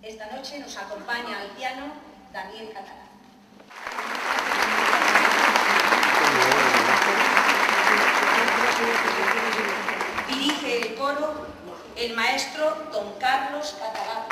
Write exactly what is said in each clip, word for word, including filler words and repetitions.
Esta noche nos acompaña al piano Daniel Catalán. Dirige el coro el maestro don Carlos Catalán.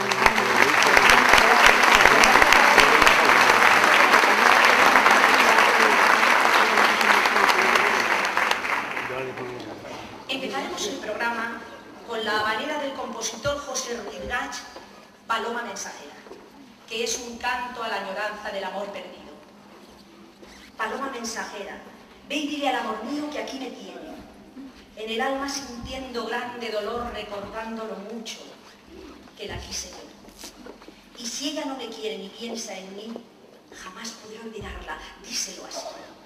Empezaremos el programa con la habanera del compositor José Ruiz Gach, Paloma Mensajera, que es un canto a la añoranza del amor perdido. Paloma mensajera, ve y dile al amor mío que aquí me tiene, en el alma sintiendo grande dolor, recordando lo mucho que la quise yo. Y si ella no me quiere ni piensa en mí, jamás podré olvidarla, díselo así.